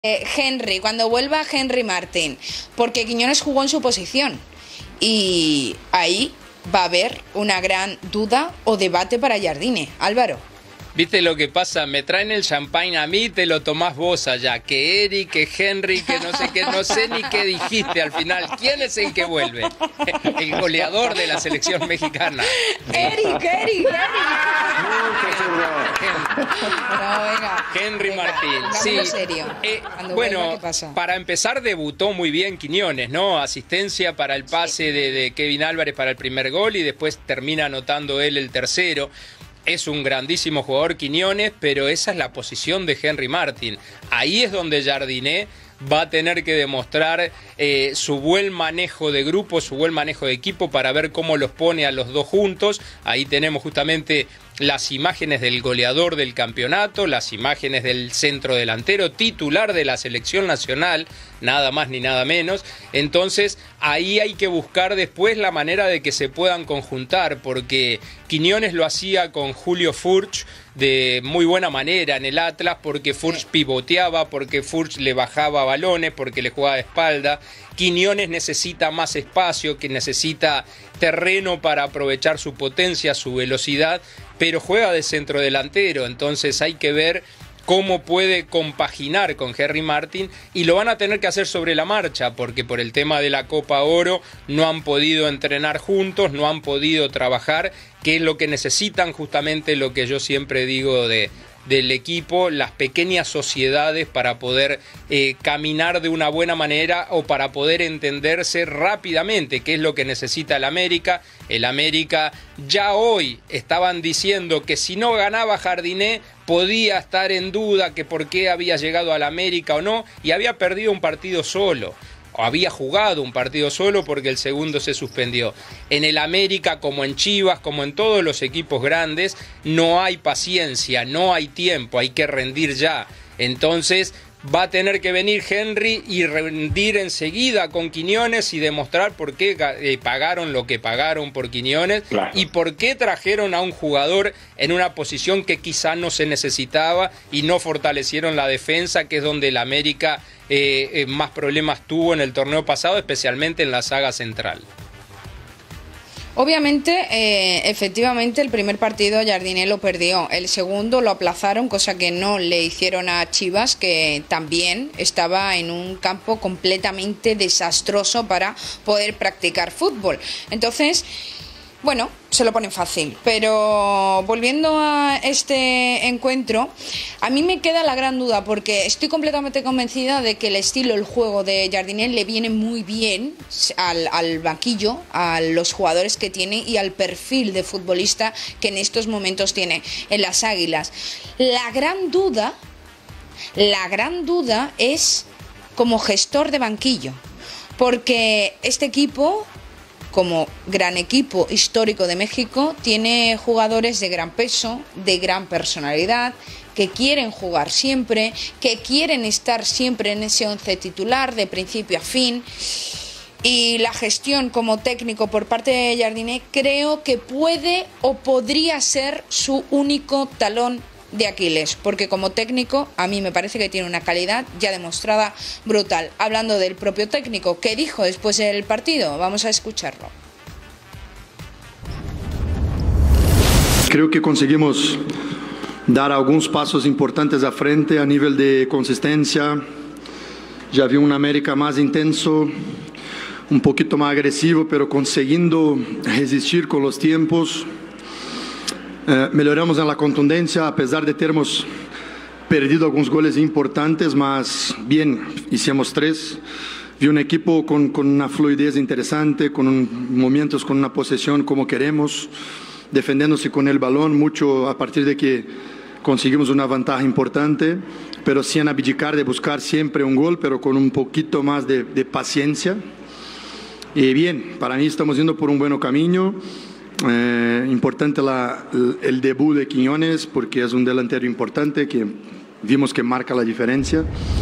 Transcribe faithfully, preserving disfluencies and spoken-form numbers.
Eh, Henry, cuando vuelva Henry Martín, porque Quiñones jugó en su posición y ahí va a haber una gran duda o debate para Jardine. Álvaro. ¿Viste lo que pasa? Me traen el champagne a mí, te lo tomás vos allá. Que Eric, que Henry, que no sé qué, no sé ni qué dijiste al final. ¿Quién es el que vuelve? El goleador de la selección mexicana. Eric, Eric, Eric. No, venga. Henry venga, Martín. Sí. Serio. Eh, bueno, vuelva, ¿qué pasa? Para empezar debutó muy bien Quiñones, ¿no? Asistencia para el pase sí. de, de Kevin Álvarez para el primer gol y después termina anotando él el tercero. Es un grandísimo jugador Quiñones, pero esa es la posición de Henry Martín. Ahí es donde Jardine va a tener que demostrar eh, su buen manejo de grupo, su buen manejo de equipo para ver cómo los pone a los dos juntos. Ahí tenemos justamente las imágenes del goleador del campeonato, las imágenes del centro delantero, titular de la selección nacional, nada más ni nada menos. Entonces ahí hay que buscar después la manera de que se puedan conjuntar, porque Quiñones lo hacía con Julio Furch de muy buena manera en el Atlas, porque Furch pivoteaba, porque Furch le bajaba balones, porque le jugaba de espalda. Quiñones necesita más espacio, que necesita terreno para aprovechar su potencia, su velocidad, pero juega de centro delantero, entonces hay que ver cómo puede compaginar con Henry Martín y lo van a tener que hacer sobre la marcha porque por el tema de la Copa Oro no han podido entrenar juntos, no han podido trabajar, que es lo que necesitan, justamente lo que yo siempre digo de... del equipo, las pequeñas sociedades para poder eh, caminar de una buena manera o para poder entenderse rápidamente, que es lo que necesita el América. El América ya hoy estaban diciendo que si no ganaba Jardine podía estar en duda que por qué había llegado al América o no, y había perdido un partido solo. O había jugado un partido solo porque el segundo se suspendió. En el América, como en Chivas, como en todos los equipos grandes, no hay paciencia, no hay tiempo, hay que rendir ya. Entonces va a tener que venir Henry y rendir enseguida con Quiñones y demostrar por qué eh, pagaron lo que pagaron por Quiñones, claro, y por qué trajeron a un jugador en una posición que quizá no se necesitaba y no fortalecieron la defensa, que es donde el América eh, eh, más problemas tuvo en el torneo pasado, especialmente en la saga central. Obviamente, eh, efectivamente, el primer partido Jardine lo perdió. El segundo lo aplazaron, cosa que no le hicieron a Chivas, que también estaba en un campo completamente desastroso para poder practicar fútbol. Entonces, bueno, se lo ponen fácil. Pero volviendo a este encuentro, a mí me queda la gran duda, porque estoy completamente convencida de que el estilo, el juego de Jardine le viene muy bien al, al banquillo, a los jugadores que tiene y al perfil de futbolista que en estos momentos tiene en las Águilas. La gran duda, la gran duda es como gestor de banquillo, porque este equipo, como gran equipo histórico de México, tiene jugadores de gran peso, de gran personalidad, que quieren jugar siempre, que quieren estar siempre en ese once titular de principio a fin. Y la gestión como técnico por parte de Jardine creo que puede o podría ser su único talón de Aquiles, porque como técnico a mí me parece que tiene una calidad ya demostrada brutal. Hablando del propio técnico, ¿qué dijo después del partido? Vamos a escucharlo. Creo que conseguimos dar algunos pasos importantes a frente a nivel de consistencia. Ya vi un América más intenso, un poquito más agresivo, pero consiguiendo resistir con los tiempos. Eh, melhoramos en la contundencia, a pesar de termos perdido algunos goles importantes, mas bien, hicimos tres. Vi un equipo con, con una fluidez interesante, con un, momentos con una posesión como queremos, defendiéndose con el balón, mucho a partir de que conseguimos una ventaja importante, pero sin abdicar de buscar siempre un gol, pero con un poquito más de, de paciencia. Y bien, para mí estamos yendo por un buen camino. Eh, importante la, el debut de Quiñones, porque es un delantero importante que vimos que marca la diferencia.